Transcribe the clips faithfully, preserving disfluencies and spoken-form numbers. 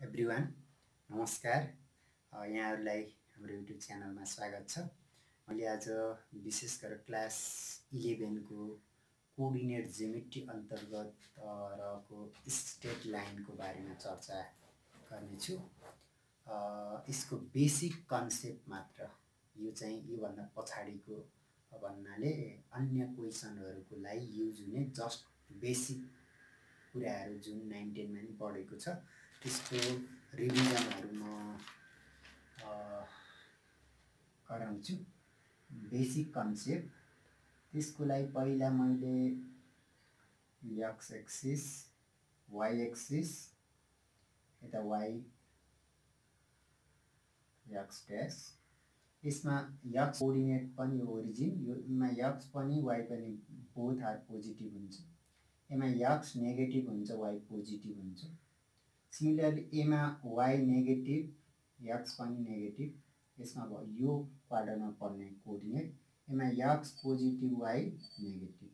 Everyone नमस्कार। यहाँहरूलाई हाम्रो युट्युब च्यानलमा स्वागत छ। मैले आज विशेष गरेर क्लास इलेभेन को कोअर्डिनेट ज्योमेट्री अन्तर्गत रहेको स्ट्रेट लाइनको बारेमा चर्चा गर्नेछु। यसको बेसिक कन्सेप्ट मात्र, यो चाहिँ योभन्दा पछाडिको भन्नाले अन्य क्वेसनहरूको लागि युज हुने जस्ट बेसिक कुराहरू जुन नाइन टेनमा नि पढेको छ त्यसको रिभिजनहरू म गराउँछु। बेसिक कन्सेप्ट त्यसको लागि पहिला मैले एक्स एक्सिस वाई एक्सिस यता वाई एक्स ड्यास, यसमा एक्स कोअर्डिनेट पनि ओरिजिन, योमा एक्स पनि वाई पनि बोथ आर पोजिटिभ हुन्छ। एमा एक्स नेगेटिभ हुन्छ, वाई पोजिटिभ हुन्छ। सिमिलरली एमा वाई नेगेटिभ एक्स पनि नेगेटिभ, यसमा भयो यो क्वाड्रेन्टमा पर्ने कोअर्डिनेट, एमा एक्स पोजिटिभ वाई नेगेटिभ,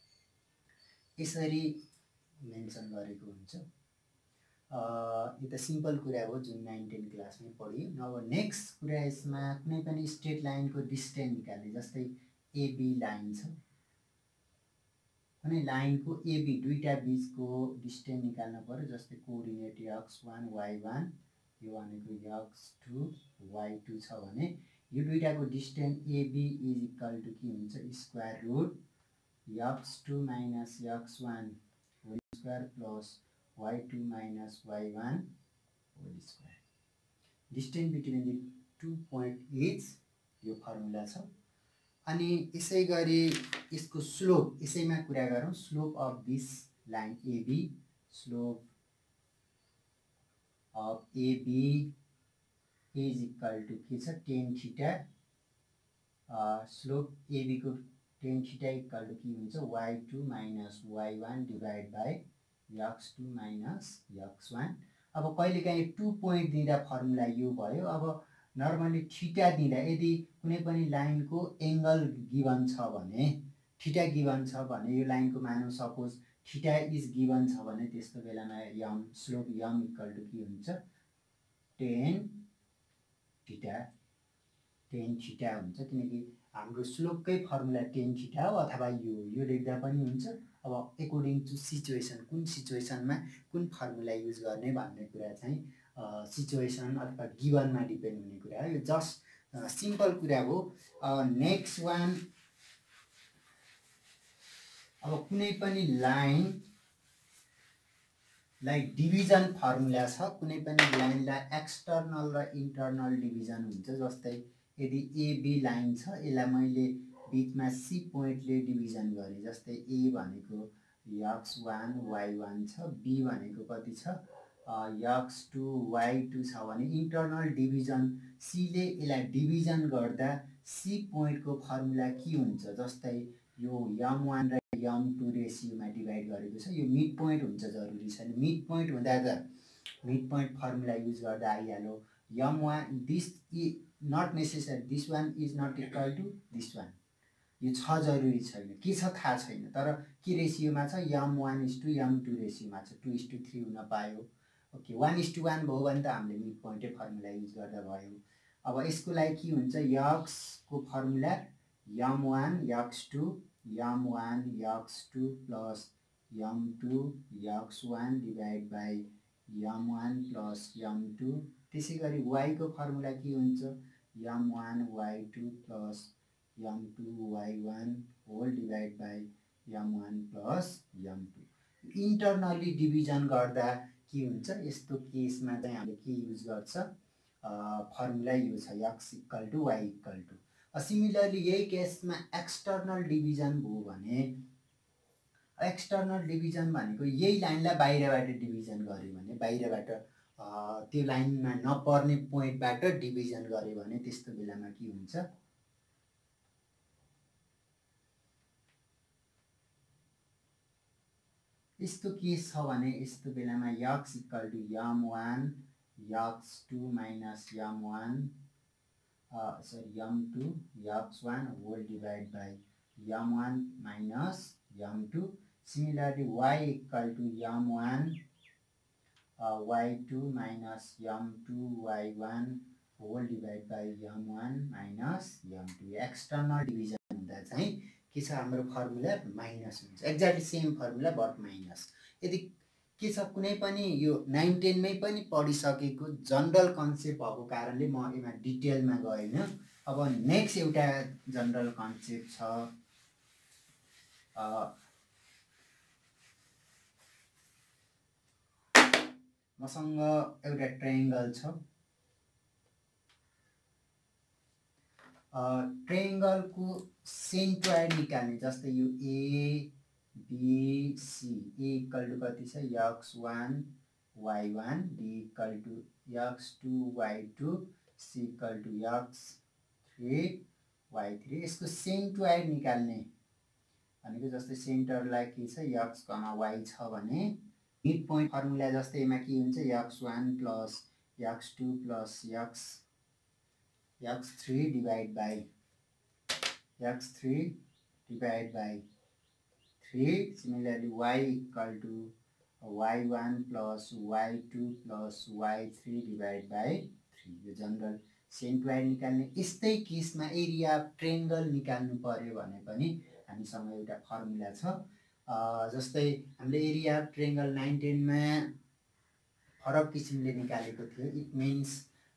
यसरी मेन्सन गरेको हुन्छ। यो त सिम्पल कुरा हो जुन नाइन टेन क्लासमै पढियो। अब नेक्स्ट कुरा, यसमा कुनै पनि स्ट्रेट लाइनको डिस्टेन्स निकाल्ने, जस्तै एबी लाइन छ, कुनै लाइनको एबी दुईटा बीचको डिस्टेन्स निकाल्न पर्यो। जस्तै coordinate x one y one, यो भनेको एक्स टू वाई टू छ भने यो दुईटाको distance AB is equal to के हुन्छ, square root x two minus x one whole square plus y two minus y one whole square. Distance between the two point is यो formula छ। अनि यसै गरी यसको स्लोप, यसैमा कुरा गरौँ। Slope of this line AB, slope of AB is equal to के छ, टेन थीटा। स्लोप एबी को टेन थीटा इक्वल टु के हुन्छ, y two minus y one divide by x two minus x one. अब कहिलेकाहीँ two point दिँदा formula यो भयो। अब नर्मली थीटा दिँदा, यदि कुनै पनि लाइनको एङ्गल गिभन छ भने, थीटा गिभन छ भने, यो लाइनको मानौँ सपोज थीटा इज गिभन छ भने, त्यस्तो बेलामा यम स्लोप यम इक्वल टु के हुन्छ, टेन थीटा टेन थीटा हुन्छ। किनकि हाम्रो स्लोपकै फर्मुला टेन थीटा हो, अथवा यो यो लेख्दा पनि हुन्छ। अब एकोर्डिङ टु सिचुएसन, कुन सिचुएसनमा कुन फर्मुला युज गर्ने भन्ने कुरा चाहिँ सिचुएसन अथवा गिभनमा डिपेन्ड हुने कुरा हो। यो जस्ट सिम्पल कुरा हो। नेक्स्ट वान, अब कुनै पनि लाइन लाई डिभिजन फर्मुला छ, कुनै पनि लाइनलाई एक्सटर्नल र इन्टर्नल डिभिजन हुन्छ। जस्तै यदि एबी लाइन छ, यसलाई मैले बिचमा सी पोइन्टले डिभिजन गरेँ। जस्तै ए भनेको एक्स वान वाई वान छ, बी भनेको कति छ, एक्स टू वाई टू छ भने इन्टर्नल डिभिजन सीले यसलाई डिभिजन गर्दा सी पोइन्टको फर्मुला के हुन्छ, जस्तै यो यम वान र यम टू रेसियोमा डिभाइड गरेको छ। यो मिड पोइन्ट हुन्छ, जरुरी छैन। मिड पोइन्ट हुँदा त मिड पोइन्ट फर्मुला युज गर्दा आइहाल्यो। M one this is not necessary, this one is not equal to this one, यो छ जरुरी छैन, के छ थाहा छैन, तर के रेसियोमा छ, m one is to m two रेसियोमा छ, two is to three okay one. Is, to is टू वान भयो भने त हामीले मिड पोइन्टै फर्मुला युज गर्दा भयो। अब यसको लागि के हुन्छ, एक्सको formula m one x two m one x two plus m two x one divide by m one plus m two. त्यसै गरी वाईको फर्मुला के हुन्छ, m one y two plus m two y one whole divide by m one plus m two. Internally division गर्दा के हुन्छ, यस्तो केसमा चाहिँ हामीले के युज गर्छ, फर्मुला यो छ, x equal to y equal to. Similarly यही केसमा एक्सटर्नल डिभिजन भयो भने, एक्सटर्नल डिभिजन भनेको यही लाइनलाई बाहिरबाट डिभिजन गर्यो भने, बाहिरबाट त्यो लाइनमा नपर्ने पोइन्टबाट डिभिजन गर्यो भने त्यस्तो बेलामा के हुन्छ, यस्तो केस छ भने यस्तो बेलामा x equal to m one x two minus m one sorry m two x one whole divide by m one minus m two. Similarly y equal to m one y two minus m two y one whole divide by m one minus m two. External division हुँदा चाहिँ के छ हाम्रो formula minus हुन्छ, exactly same formula but minus. यदि के छ कुनै पनि यो नाइन टेनमै पनि पढिसकेको जनरल कन्सेप्ट भएको कारणले म यसमा डिटेलमा गएन। अब नेक्स्ट एउटा जनरल कन्सेप्ट छ मसँग एउटा ट्रायंगल छ। ट्रायंगल को सेन्ट्रोइड निकाल्ने, जस्तै यो A B C, A equal to कति छ x one y one, B equal to x two y two, C equal to x three y three. यसको सेन्ट्रोइड निकाल्ने भनेको जस्तै सेन्टरलाई के छ एक्स कमा वाई छ भने मिड पोइन्ट फर्मुला जस्तै यसमा के हुन्छ x one plus x two plus x x three divide by x three divide by three. Similarly y equal to y one plus y two plus y three divide by three. यो general centroid निकाल्ने। यस्तै केसमा area of triangle निकाल्नु पर्यो भने पनि हामीसँग एउटा फर्मुला छ। जस्तै हामीले एरिया अफ ट्रायंगल नाइन टेनमा फरक किसिमले निकालेको थियो। इट मिन्स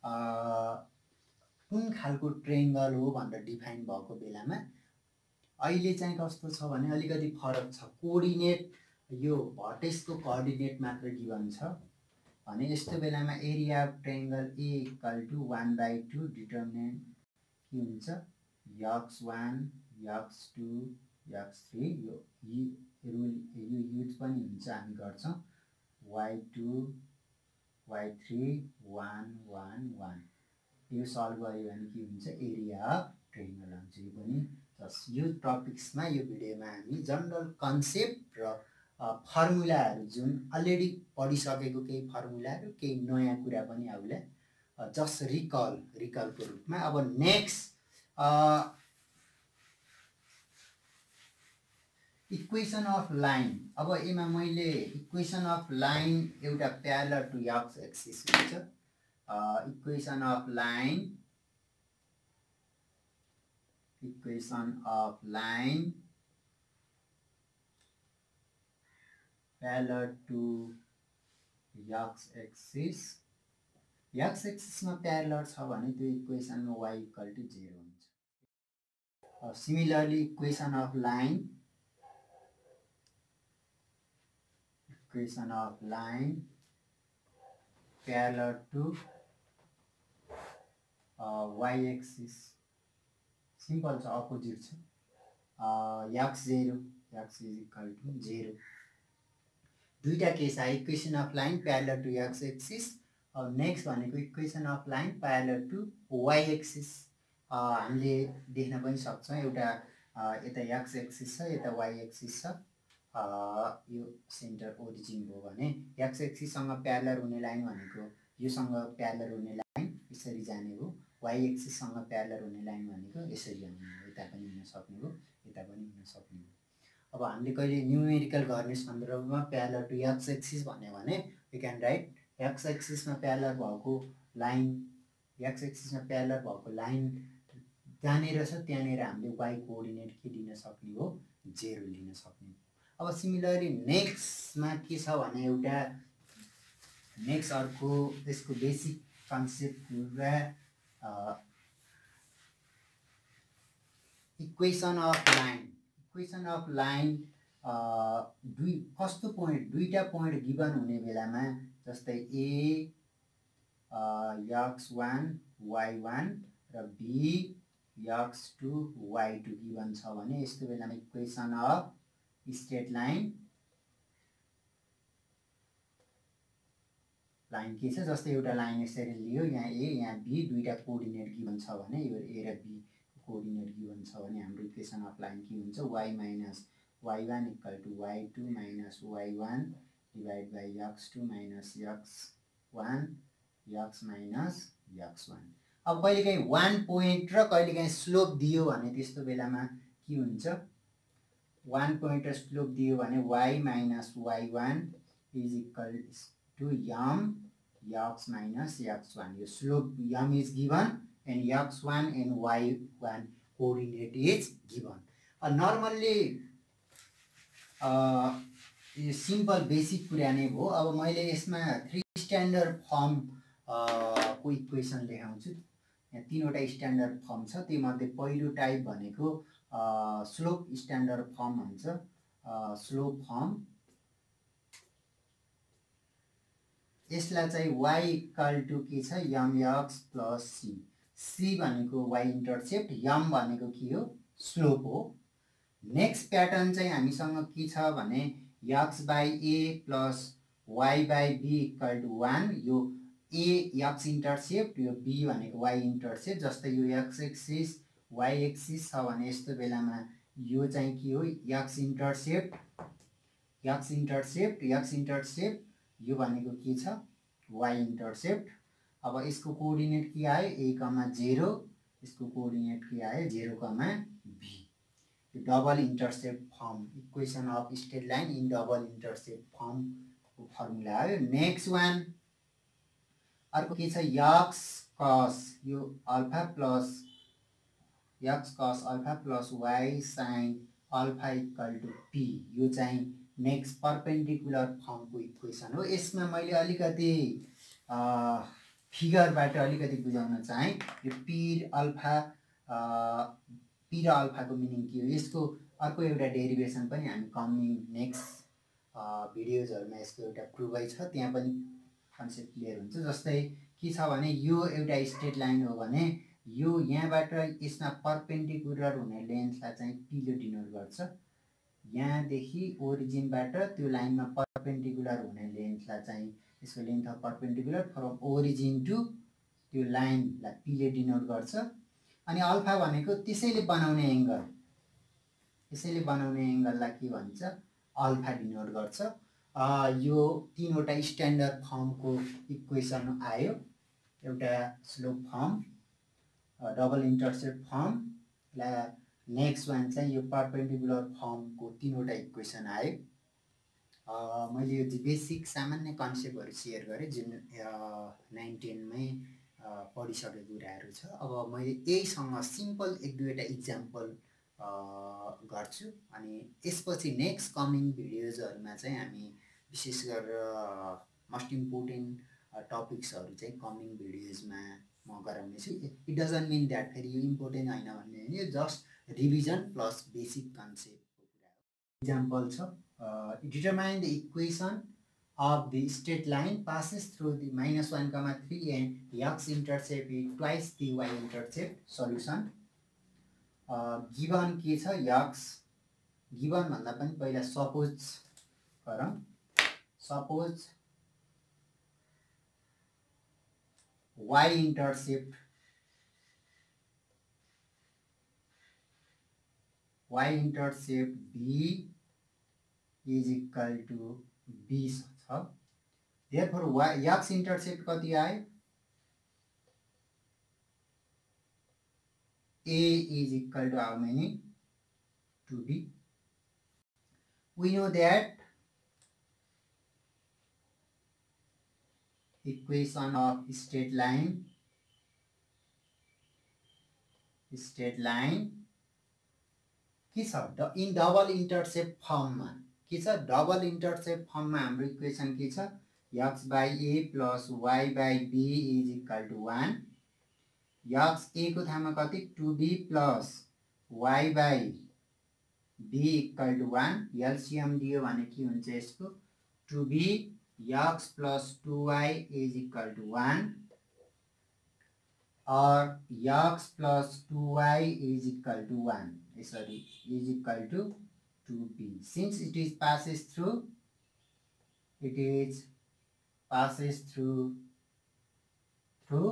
कुन खालको ट्रायंगल हो भनेर डिफाइन भएको बेलामा अहिले चाहिँ कस्तो छ भने अलिकति फरक छ। कोअर्डिनेट यो भर्टेक्सको कोअर्डिनेट मात्र गिभन छ भने यस्तो बेलामा area of triangle A equal to one by two determinant के हुन्छ x one x two x three. यो रुल यो युज पनि हुन्छ, हामी गर्छौँ y two y three one one one. यो सल्भ गर्यो भने के हुन्छ एरिया अफ ट्रायंगल हुन्छ। यो पनि जस यो टपिक्समा यो भिडियोमा हामी जनरल कन्सेप्ट र फर्मुलाहरू जुन अलरेडी पढिसकेको केही फर्मुलाहरू केही नयाँ कुरा पनि आउला जस्ट रिकल रिकलको रूपमा। अब नेक्स्ट इक्वेसन अफ लाइन। अब यसमा मैले इक्वेसन अफ लाइन एउटा प्यारलल टु एक्स एक्सिस हुन्छ। Equation of line equation of line parallel to x axis। x axis में parallel छ भने त्यो इक्वेसन में y equal to zero हुन्छ। Similarly equation of line equation of line parallel to y axis simple छ, opposite छ। x zero x is equal to zero। दुईटा case आयो equation of line parallel to x axis. Next भनेको equation of line parallel to y axis. हामीले देख्न पनि सक्छौँ एउटा यता एक्स एक्सिस छ यता वाई एक्सिस छ। यो सेन्टर ओरिजिन हो भने एक्स एक्सिससँग प्यारलल हुने लाइन भनेको योसँग प्यारलल हुने लाइन यसरी जाने हो। वाई एक्सिससँग प्यारलल हुने लाइन भनेको यसरी जाने हो। यता पनि हुन सक्ने हो यता पनि हुन सक्ने हो। अब हामीले कहिले न्यूमेरिकल गर्ने सन्दर्भमा प्यारलल टु एक्स एक्सिस भन्यो भने वी क्यान राइट एक्स एक्सिसमा प्यारलल भएको लाइन एक्स एक्सिसमा प्यारलल भएको लाइन जहाँनिर छ त्यहाँनिर हामीले वाई कोअर्डिनेट के लिन सक्ने हो जेरो लिन सक्ने हो। अब सिमिलरली नेक्स्टमा के छ भने एउटा नेक्स्ट अर्को त्यसको बेसिक कन्सेप्ट पुरा equation of line equation of line दुई कस्तो पोइन्ट दुईटा पोइन्ट गिभन हुने बेलामा जस्तै A x one y one र B x two y two given छ भने यस्तो बेलामा equation of straight line line के छ जस्तै एउटा लाइन यसरी लियो यहाँ ए यहाँ बी दुईटा कोअर्डिनेट गिभन छ भने यो ए र बी कोअर्डिनेट गिभन छ भने हाम्रो इक्वेसन अफ लाइन के हुन्छ y minus y one equal to y two minus y one divide by x two minus x one x minus x one. अब कहिलेकाहीँ वान पोइन्ट र कहिलेकाहीँ स्लोप दियो भने त्यस्तो बेलामा के हुन्छ वान पोइन्ट र स्लोप दियो भने y minus y one is equal to yum x minus x one. Your slope yum is given and x one and y one coordinate is given. Uh, normally uh, simple basic कुरा नै हो. अब मैले यसमा three standard form को equation लेखाउँछु. यहाँ तीनवटा स्ट्यान्डर्ड फर्म छ. त्योमध्ये पहिलो टाइप भनेको स्लोप स्ट्यान्डर्ड फर्म हुन्छ. स्लोप फर्म यसलाई चाहिँ y इक्वल टु के छ m x plus C. C भनेको y इन्टरसेप्ट, यम भनेको के हो स्लोप हो. नेक्स्ट प्याटर्न चाहिँ हामीसँग के छ भने x by a plus y by b equal to one. यो a x इन्टरसेप्ट, यो b भनेको y इन्टरसेप्ट. जस्तै यो x एक्सिस y एक्सिस छ भने यस्तो बेलामा यो चाहिँ के हो x intercept, x intercept, x intercept. यो भनेको के छ y इन्टरसेप्ट. अब यसको कोअर्डिनेट के आयो a कमा zero, यसको कोअर्डिनेट के आयो zero comma b. Double intercept form equation of straight line in double intercept form को फर्मुला आयो. नेक्स्ट वान अर्को के छ x cos यो alpha plus x cos alpha plus y sin alpha equal to p. यो चाहिँ next perpendicular फर्मको equation हो. यसमा मैले अलिकति फिगरबाट अलिकति बुझाउन चाहेँ. यो p अल्फा p र अल्फाको मिनिङ के हो यसको अर्को एउटा डेरिभेसन पनि हामी कमिङ नेक्स्ट भिडियोजहरुमा यसको एउटा प्रुभै छ, त्यहाँ पनि कन्सेप्ट क्लियर हुन्छ. जस्तै के छ भने यो एउटा स्ट्रेट लाइन हो भने यो यहाँबाट यसमा परपेन्डिकुलर हुने लेन्थलाई चाहिँ p ले डिनोट गर्छ. यहाँदेखि ओरिजिनबाट त्यो लाइनमा परपेन्डिकुलर हुने लेन्थलाई चाहिँ यसको length of perpendicular from origin to त्यो लाइनलाई p ले डिनोट गर्छ. अनि अल्फा भनेको त्यसैले बनाउने एंगल, यसैले बनाउने एंगललाई के भन्छ अल्फा डिनोट गर्छ. यो तीनवटा स्ट्यान्डर्ड फर्मको इक्वेसन आयो. एउटा slope form, double intercept form, next one चाहिँ यो परपेन्डिकुलर फर्मको तीनवटा इक्वेसन आयो. मैले यो बेसिक सामान्य कन्सेप्टहरु शेयर गरेँ जुन नाइन टेन मै पढिसकेको कुराहरू छ. अब मैले यहीसँग सिम्पल एक दुईवटा इक्जाम्पल गर्छु अनि यसपछि नेक्स्ट कमिङ भिडियोजहरुमा चाहिँ हामी विशेष गरेर मोस्ट इम्पोर्टेन्ट टपिक्सहरु चाहिँ कमिङ भिडियोजमा म गराउने छु. इट डजन्ट मिन दैट फेरि यो इम्पोर्टेन्ट हैन भन्ने हैन, यो जस्ट रिभिजन प्लस बेसिक कन्सेप्टको कुरा हो. इक्जाम्पल छ determine the equation of the straight line passes through the minus one comma three and x intercept is twice the y intercept. Solution uh, given के छ x given भन्दा पनि पहिला suppose गरौँ. Suppose y intercept y intercept b is equal to b. Therefore y x intercept कति आयो a is equal to how many two b. We know that equation of straight line straight line के छ in double intercept फर्ममा के छ double intercept फर्ममा हाम्रो equation के छ x by a plus y by b is equal to one. x a को ठाउँमा कति two b plus y by b equal to one. LCM दियो भने के हुन्छ यसको two b x plus two y is equal to one or x plus two y is equal to one. Sorry, is equal to two b. Since it is passes through, it is passes through through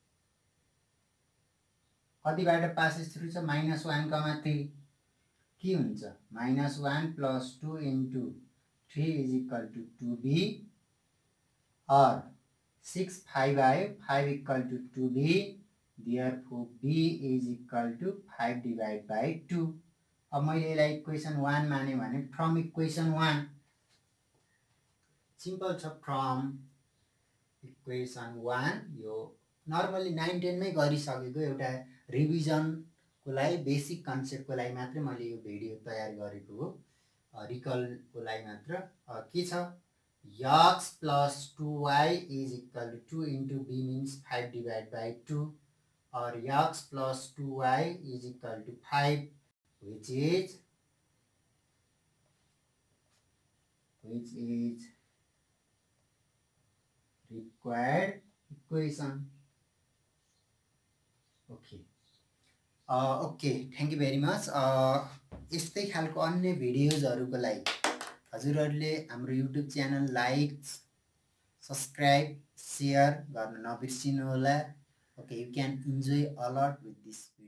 कतिबाट passes through छ minus one comma three. के हुन्छ minus one plus two into three is equal to two b or six five आयो five equal to two b. Therefore b is equal to five divided by two. अब मैले यसलाई equation one माने भने from equation one simple छ from equation one यो normally nine टेनमै गरिसकेको एउटा रिभिजनको लागि बेसिक कन्सेप्टको लागि मात्रै मैले यो भिडियो तयार गरेको हो, रिकलको लागि मात्र। के छ x plus two y is equal to two into B means five divide by two और x plus two y is equal to five which is which is required equation. Okay okay thank you very much. यस्तै खालको अन्य भिडियोजहरूको लागि हजुरहरूले हाम्रो YouTube channel like subscribe share गर्न नबिर्सिनु होला। Okay you can enjoy a lot with this